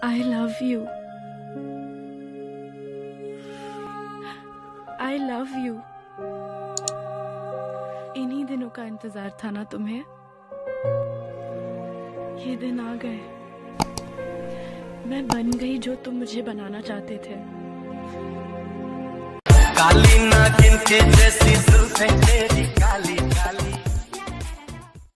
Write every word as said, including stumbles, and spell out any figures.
I love you. I love you. इन्हीं दिनों का इंतजार था ना तुम्हें? ये दिन आ गए। मैं बन गई जो तुम मुझे बनाना चाहते थे। काली नागिन के जैसी जुल्फें तेरी